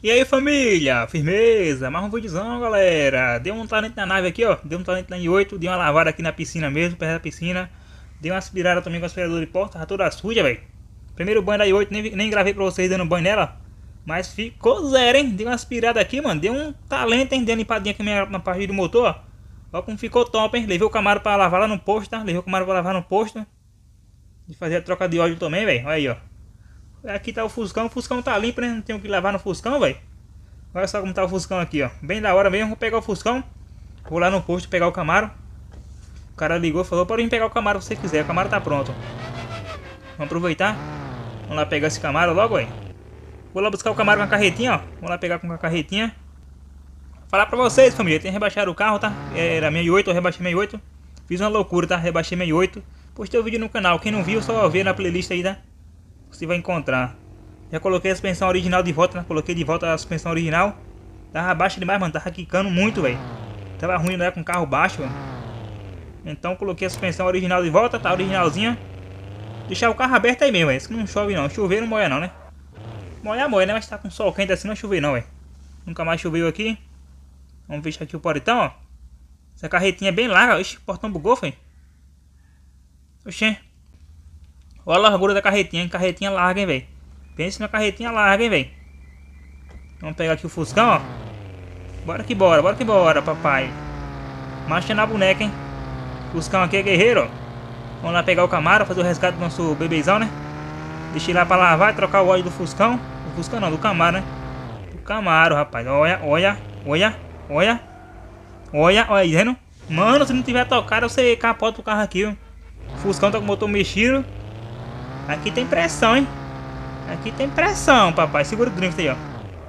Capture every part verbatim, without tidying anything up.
E aí família, firmeza, mais um vídeozão galera. Deu um talento na nave aqui ó, deu um talento na i oito, deu uma lavada aqui na piscina mesmo, perto da piscina. Deu uma aspirada também com o aspirador de porta, tá toda suja velho. Primeiro banho da i oito, nem, nem gravei pra vocês dando banho nela. Mas ficou zero hein, deu uma aspirada aqui mano, deu um talento hein, deu uma limpadinha aqui na parte do motor ó. Olha como ficou top hein, levei o Camaro pra lavar lá no posto, tá? Levei o Camaro pra lavar no posto. E fazer a troca de óleo também velho, olha aí ó. Aqui tá o Fuscão, o Fuscão tá limpo, né? Não tenho o que lavar no Fuscão, velho. Olha só como tá o Fuscão aqui, ó. Bem da hora mesmo, vou pegar o Fuscão. Vou lá no posto pegar o Camaro. O cara ligou, falou, pode vir pegar o Camaro se você quiser, o Camaro tá pronto. Vamos aproveitar. Vamos lá pegar esse Camaro logo, velho. Vou lá buscar o Camaro com a carretinha, ó. Vamos lá pegar com a carretinha. Falar pra vocês, família, tem que rebaixar o carro, tá? Era sessenta e oito, eu rebaixei sessenta e oito. Fiz uma loucura, tá? Rebaixei sessenta e oito. Postei o vídeo no canal, quem não viu, só ver na playlist aí, tá? Você vai encontrar. Já coloquei a suspensão original de volta, né? Coloquei de volta a suspensão original. Tava baixa demais, mano. Tava quicando muito, velho. Tava ruim, né? Com carro baixo, mano. Então coloquei a suspensão original de volta, tá originalzinha. Deixar o carro aberto aí mesmo, velho. Isso não chove não. Chover não molha não, né? Molhar molha, né? Mas tá com sol quente assim, não chover não, velho. Nunca mais choveu aqui. Vamos fechar aqui o portão, ó. Essa carretinha é bem larga. Ixi, o portão bugou, velho. Oxê. Olha a largura da carretinha, hein? Carretinha larga, hein, velho. Pense na carretinha larga, hein, velho. Vamos pegar aqui o Fuscão, ó. Bora que bora, bora que bora, papai. Marcha na boneca, hein. Fuscão aqui é guerreiro, ó. Vamos lá pegar o Camaro, fazer o resgate do nosso bebezão, né. Deixei lá pra lavar e trocar o óleo do Fuscão. Do Fuscão não, do Camaro, né. Do Camaro, rapaz. Olha, olha, olha, olha. Olha, olha aí, vendo? Mano, se não tiver tocado, você capota o carro aqui, ó. O Fuscão tá com o motor mexido. Aqui tem pressão, hein? Aqui tem pressão, papai. Segura o drift aí, ó.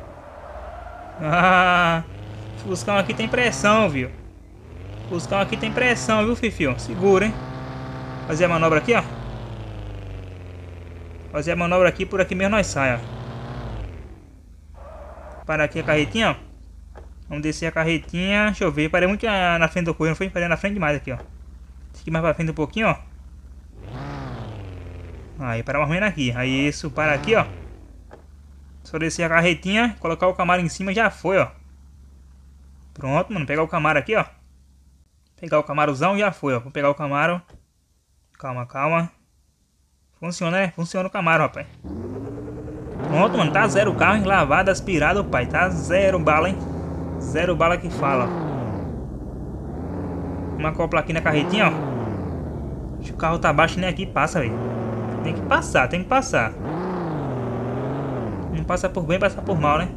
Ah, Fuscão aqui tem pressão, viu? Fuscão aqui tem pressão, viu, Fifio? Segura, hein? Fazer a manobra aqui, ó. Fazer a manobra aqui, por aqui mesmo nós sai, ó. Parar aqui a carretinha, ó. Vamos descer a carretinha. Deixa eu ver. Parei muito na frente do correio, não foi? Parei na frente demais aqui, ó. Aqui mais pra frente um pouquinho, ó. Aí, para mais ou menos aqui. Aí, isso, para aqui, ó. Só descer a carretinha, colocar o Camaro em cima, já foi, ó. Pronto, mano. Pegar o Camaro aqui, ó. Pegar o Camarozão, já foi, ó. Vou pegar o Camaro. Calma, calma. Funciona, né? Funciona o Camaro, rapaz. Pronto, mano. Tá zero o carro, hein? Lavado, aspirado, pai. Tá zero bala, hein? Zero bala que fala, ó. Vamos acoplar aqui na carretinha, ó. O carro tá baixo, nem aqui passa, velho. Tem que passar, tem que passar. Não passa por bem, passa por mal, né?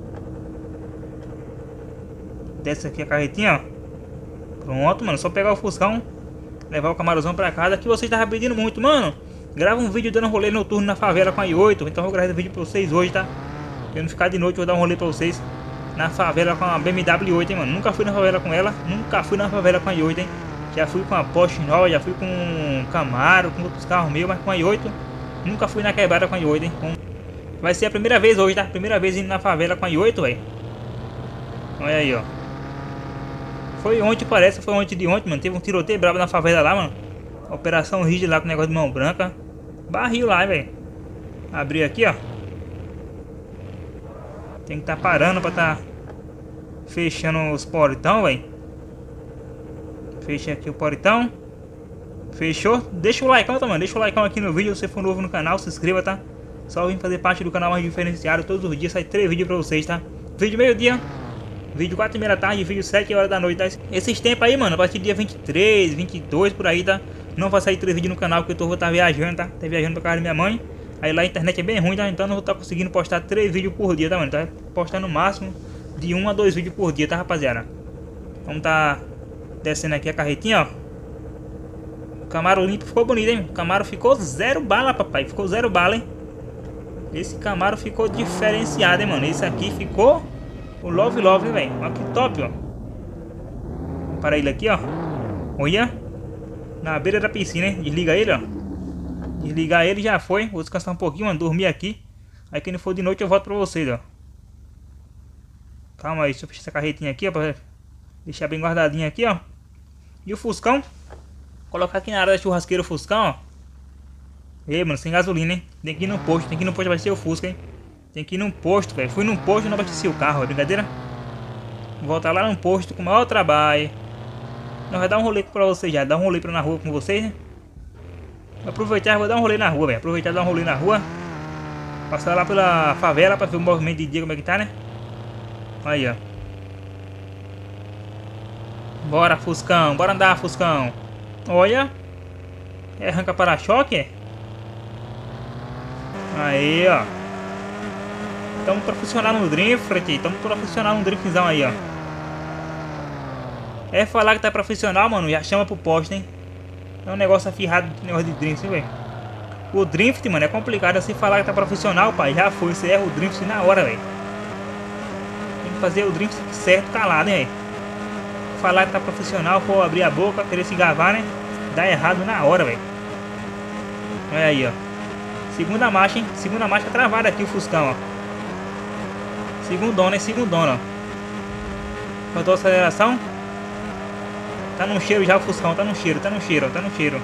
Desce aqui a carretinha, ó. Pronto, mano. Só pegar o Fuscão, levar o Camarozão pra casa. Que vocês estavam pedindo muito, mano. Grava um vídeo dando rolê noturno na favela com a i oito. Então eu vou gravar um vídeo pra vocês hoje, tá? Pra não ficar de noite, eu vou dar um rolê pra vocês na favela com a B M W i oito, hein, mano. Nunca fui na favela com ela. Nunca fui na favela com a i oito, hein. Já fui com a Porsche nova, já fui com um Camaro, com outros carros meus, mas com a i oito nunca fui na quebrada com a i oito, hein. Vai ser a primeira vez hoje, tá? Primeira vez indo na favela com a i oito, velho. Olha aí, ó. Foi ontem, parece, foi ontem de ontem, mano. Teve um tiroteio brabo na favela lá, mano. Operação rígida lá com o negócio de mão branca. Barril lá, velho. Abrir aqui, ó. Tem que tá parando pra tá fechando os portão, velho. Fecha aqui o portão. Fechou? Deixa o like, tá, mano? Deixa o like aqui no vídeo. Se você for novo no canal, se inscreva, tá? Só vim fazer parte do canal mais diferenciado. Todos os dias sai três vídeos pra vocês, tá? Vídeo meio-dia, vídeo quatro e meia da tarde, vídeo sete horas da noite, tá? Esses tempos aí, mano, a partir do dia vinte e três, vinte e dois, por aí, tá? Não vai sair três vídeos no canal, porque eu tô, vou estar tá viajando, tá? Tá viajando pra casa da minha mãe. Aí lá a internet é bem ruim, tá? Então não vou estar tá conseguindo postar três vídeos por dia, tá, mano? Tá? Postar no máximo de um a dois vídeos por dia, tá, rapaziada? Vamos tá descendo aqui a carretinha, ó. O Camaro limpo ficou bonito, hein? O Camaro ficou zero bala, papai. Ficou zero bala, hein? Esse Camaro ficou diferenciado, hein, mano? Esse aqui ficou o Love Love, velho. Olha que top, ó. Vamos parar ele aqui, ó. Olha. Na beira da piscina, hein? Desliga ele, ó. Desligar ele já foi. Vou descansar um pouquinho, mano. Dormir aqui. Aí quando for de noite eu volto pra vocês, ó. Calma aí. Deixa eu fechar essa carretinha aqui, ó. Pra deixar bem guardadinha aqui, ó. E o Fuscão. Colocar aqui na área da churrasqueira o Fuscão, ó. Ei, mano, sem gasolina, hein? Tem que ir no posto. Tem que ir no posto, vai ser o Fusca, hein? Tem que ir num posto, velho. Fui num posto e não abasteci o carro, é brincadeira? Vou voltar lá num posto com o maior trabalho. Não, vai dar um rolê pra vocês já. Dar um rolê pra na rua com vocês, né? Vou aproveitar e vou dar um rolê na rua, velho. Aproveitar e dar um rolê na rua. Passar lá pela favela pra ver o movimento de dia como é que tá, né? Aí, ó. Bora, Fuscão. Bora andar, Fuscão. Olha. É arranca para-choque, é? Aí, ó. Estamos profissional no drift, aqui. Estamos profissional no driftzão aí, ó. É falar que tá profissional, mano. Já chama pro poste, hein? É um negócio afirrado, negócio de drift, velho. O drift, mano, é complicado assim falar que tá profissional, pai. Já foi, você erra o drift na hora, velho. Tem que fazer o drift certo, calado, hein, velho. Falar que tá profissional, for abrir a boca, querer se gavar, né? Dá errado na hora, velho. Olha aí, ó. Segunda marcha, hein? Segunda marcha travada aqui o Fuscão, ó. Segundona, hein? Segundona, ó. Faltou aceleração. Tá no cheiro já o Fuscão, tá no cheiro, tá no cheiro, tá no cheiro.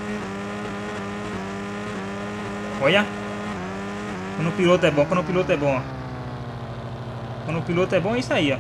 Olha. Quando o piloto é bom, quando o piloto é bom, ó. Quando o piloto é bom é isso aí, ó.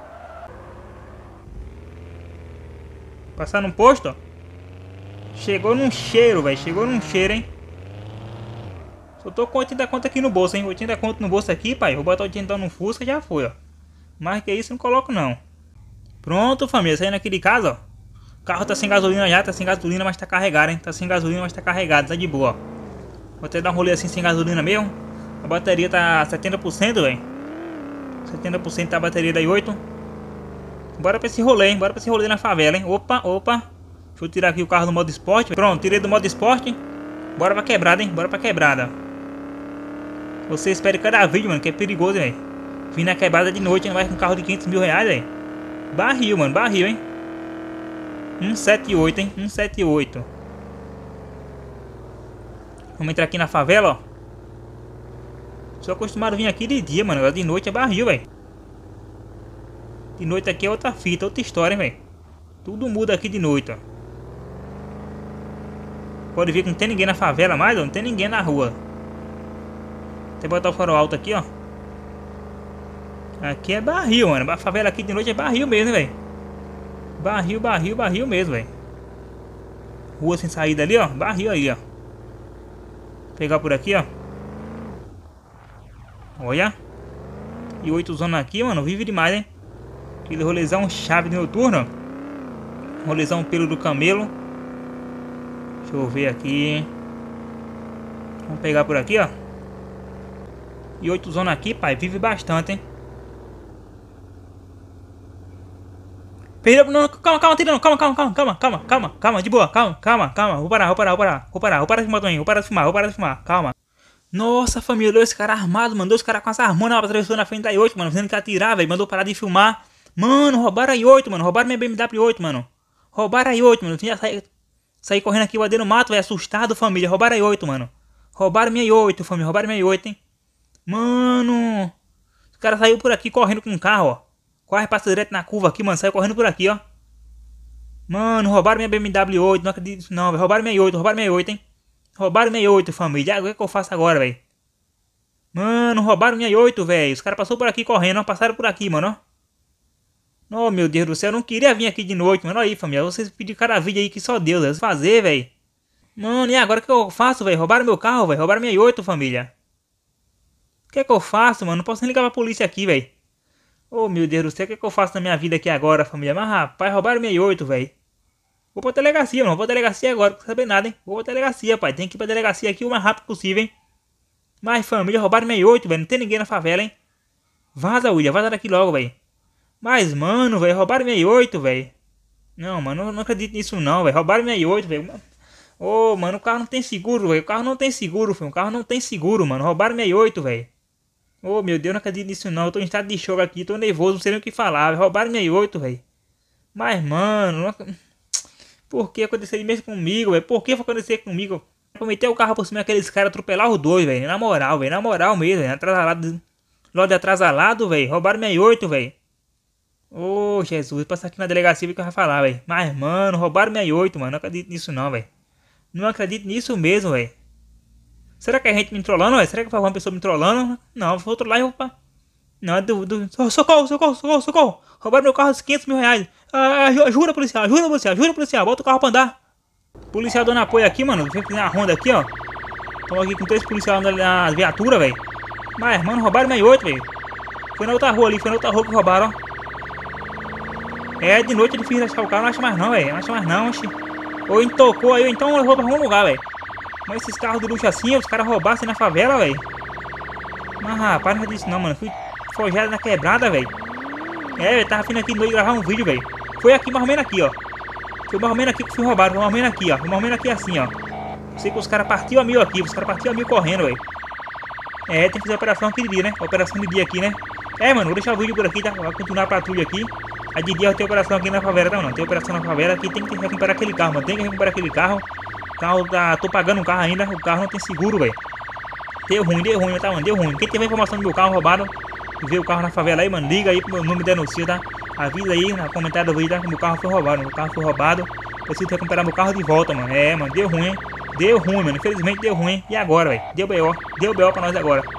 Passar no posto, ó. Chegou num cheiro, velho. Chegou num cheiro, hein. Só tô com oitenta conto aqui no bolso, hein. oitenta conto no bolso aqui, pai. Vou botar oitenta no Fusca, já foi, ó. Mais que isso não coloco, não. Pronto, família. Saindo aqui de casa, ó. O carro tá sem gasolina já. Tá sem gasolina, mas tá carregado, hein. Tá sem gasolina, mas tá carregado. Tá de boa, ó. Vou até dar um rolê assim sem gasolina mesmo. A bateria tá setenta por cento, velho. setenta por cento tá a bateria da i oito. Bora pra esse rolê, hein. Bora pra esse rolê na favela, hein. Opa, opa. Deixa eu tirar aqui o carro do modo esporte. Pronto, tirei do modo esporte. Bora pra quebrada, hein. Bora pra quebrada. Você espere cada vídeo, mano, que é perigoso, velho. Vim na quebrada de noite, vai com um carro de quinhentos mil reais, velho. Barril, mano, barril, hein. cento e setenta e oito, hein. cento e setenta e oito. Vamos entrar aqui na favela, ó. Sou acostumado a vir aqui de dia, mano. Agora de noite é barril, velho. De noite aqui é outra fita, outra história, hein, velho. Tudo muda aqui de noite, ó. Pode ver que não tem ninguém na favela mais, ó. Não tem ninguém na rua. Até botar o farol alto aqui, ó. Aqui é barril, mano. A favela aqui de noite é barril mesmo, velho. Barril, barril, barril mesmo, velho. Rua sem saída ali, ó. Barril aí, ó. Pegar por aqui, ó. Olha. E oito zona aqui, mano. Vive demais, hein. Aquele rolezão chave de noturno. Rolezão pelo do camelo. Deixa eu ver aqui. Vamos pegar por aqui, ó. E oito zona aqui, pai. Vive bastante, hein. Perdeu. Não, calma, calma, tirando. Calma, calma, calma, calma, calma, calma, calma, de boa, calma, calma, calma. Vou parar, vou parar, vou parar, vou parar, vou parar de filmar também, vou parar de filmar, vou parar de filmar, calma. Nossa, família, dois caras armados, mano. Dois caras com as armas, atravessou na frente da i oito, mano. Dizendo que ia atirar, velho. Mandou parar de filmar. Mano, roubaram a i oito, mano. Roubaram minha B M W i oito, mano. Roubaram a i oito, mano. Eu tinha saí, saí correndo aqui, o no mato, velho. Assustado, família. Roubaram a i oito, mano. Roubaram minha i oito, família. Roubaram minha i oito, hein. Mano. Os caras saíram por aqui correndo com um carro, ó. Quase passa direto na curva aqui, mano. Saiu correndo por aqui, ó. Mano, roubaram minha B M W i oito. Não acredito nisso, não, velho. Roubaram minha i oito, roubaram minha i oito, hein. Roubaram minha i oito, família. O que, que eu faço agora, velho? Mano, roubaram minha i oito, velho. Os caras passaram por aqui correndo, ó. Passaram por aqui, mano, ó. Oh, meu Deus do céu. Eu não queria vir aqui de noite, mano. Olha aí, família. Vocês pediram cada vídeo aí que só Deus deve fazer, velho. Mano, e agora o que eu faço, velho? Roubaram meu carro, velho. Roubaram minha i oito, família. O que é que eu faço, mano? Não posso nem ligar pra polícia aqui, velho. Oh, meu Deus do céu. O que é que eu faço na minha vida aqui agora, família? Mas, rapaz, roubaram minha i oito, velho. Vou pra delegacia, mano. Vou pra delegacia agora. Não quero saber nada, hein. Vou pra delegacia, pai. Tem que ir pra delegacia aqui o mais rápido possível, hein. Mas, família, roubaram minha i oito, velho. Não tem ninguém na favela, hein. Vaza, William. Vaza daqui logo, velho. Mas, mano, velho. Roubaram minha i oito, velho. Não, mano. Eu não acredito nisso, não, velho. Roubaram minha i oito, velho. Ô, oh, mano. O carro não tem seguro, velho. O carro não tem seguro, filho. O carro não tem seguro, mano. Roubaram minha i oito, velho. Ô, oh, meu Deus. Eu não acredito nisso, não. Eu tô em estado de choque aqui. Tô nervoso. Não sei nem o que falar, véio. Roubaram minha i oito, velho. Mas, mano. Não... Por que aconteceu mesmo comigo, velho? Por que foi acontecer comigo? Eu meter o carro por cima daqueles caras, atropelar os dois, velho. Na moral, velho. Na moral mesmo, velho. Atrasalado. Logo de atrasalado, velho. Roubaram minha i oito, velho. Ô, oh, Jesus. Passar aqui na delegacia que eu vou falar, velho. Mas, mano, roubaram minha i oito, mano. Não acredito nisso, não, velho. Não acredito nisso mesmo, velho. Será que é gente me trollando, velho? Será que foi uma pessoa me trollando? Não, foi outro lá e eu... Não, do, do... Socorro, socorro, socorro, socorro. Roubaram meu carro de quinhentos mil reais. Ah, ajuda, policial, ajuda, policial, ajuda, policial. Bota o carro pra andar. Policial dando apoio aqui, mano. Vem fazer uma ronda aqui, ó. Estamos aqui com três policiais na viatura, velho. Mas, mano, roubaram meio oito, velho. Foi na outra rua ali, foi na outra rua que roubaram, ó. É, de noite é difícil achar o carro, não acha mais não, velho. Não acha mais não, oxi. Ou intocou aí, ou então levou pra algum lugar, velho. Mas esses carros de luxo assim, os caras roubassem na favela, velho. Mas, rapaz, não é disso não, mano. Fui forjado na quebrada, velho. É, velho, tava vindo aqui de noite gravar um vídeo, velho. Foi aqui, mais ou menos aqui, ó. Foi mais ou menos aqui que fui roubado, foi mais ou menos aqui, ó. Foi mais ou menos aqui assim, ó. Sei que os caras partiam a mil aqui, os caras partiam a mil correndo, velho. É, tem que fazer a operação aqui de dia, né? A operação de dia aqui, né? É, mano, vou deixar o vídeo por aqui, tá? Vai continuar a patrulha aqui. Aí de dia eu tenho operação aqui na favela, tá, mano? Tem operação na favela aqui, tem que recuperar aquele carro, mano. Tem que recuperar aquele carro. O carro tá... Tô pagando um carro ainda, o carro não tem seguro, velho. Deu ruim, deu ruim, tá, mano? Deu ruim. Quem tiver informação do meu carro roubado e vê o carro na favela aí, mano, liga aí pro meu número de denúncia, tá? Avisa aí no comentário do vídeo, tá? Que meu carro foi roubado, meu carro foi roubado. Preciso recuperar meu carro de volta, mano. É, mano, deu ruim, hein? Deu ruim, mano. Infelizmente deu ruim. E agora, velho? Deu B O. Deu B O pra nós agora.